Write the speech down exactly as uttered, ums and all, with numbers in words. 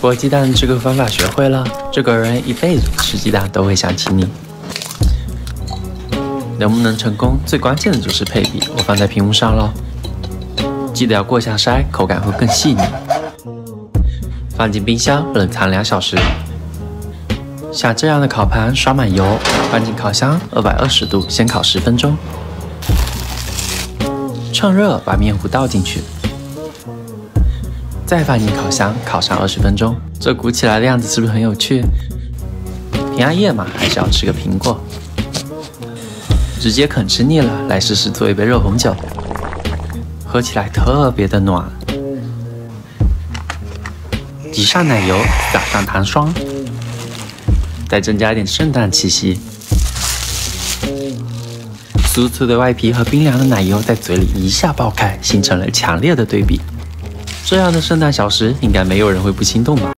剥鸡蛋这个方法学会了，这个人一辈子吃鸡蛋都会想起你。能不能成功，最关键的就是配比，我放在屏幕上喽。记得要过下筛，口感会更细腻。放进冰箱冷藏两小时。像这样的烤盘刷满油，放进烤箱二百二十度，先烤十分钟。趁热把面糊倒进去，再放进烤箱烤上二十分钟。这鼓起来的样子是不是很有趣？平安夜嘛，还是要吃个苹果。直接啃吃腻了，来试试做一杯热红酒，喝起来特别的暖。挤上奶油，撒上糖霜，再增加一点圣诞气息。酥脆的外皮和冰凉的奶油在嘴里一下爆开，形成了强烈的对比。这样的圣诞小食，应该没有人会不心动吧？